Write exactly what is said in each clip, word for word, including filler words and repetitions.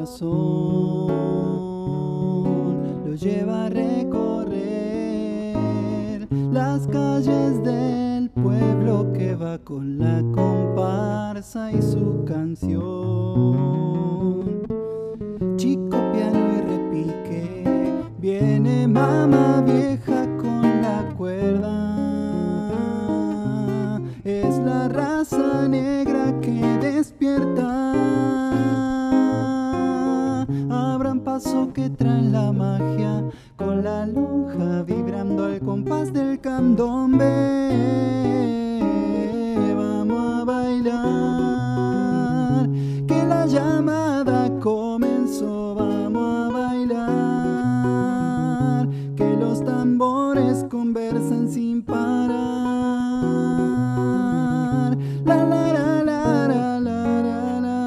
corazón lo lleva a recorrer las calles del pueblo, que va con la comparsa y su canción. Chico, piano y repique, viene mamá vieja con la cuerda. Es la raza negra que despierta. Abran paso que traen la magia, con la lonja vibrando al compás del candombe. Vamos a bailar, que la llamada comenzó. Vamos a bailar, que los tambores conversan sin parar. La la la la la la la la.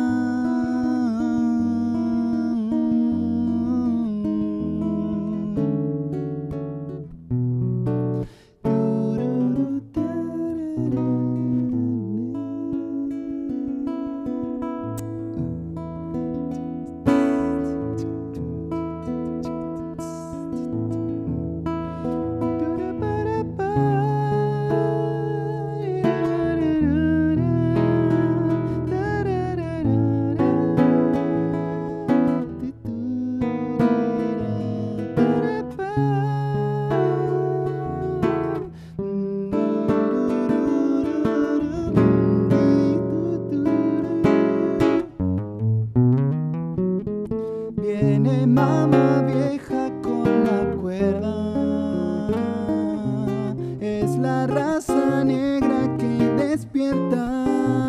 Viene mamá vieja con la cuerda. Es la raza negra que despierta.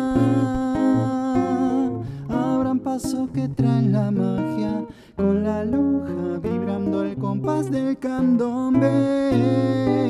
Abran paso que traen la magia, con la lonja vibrando al compás del candombe.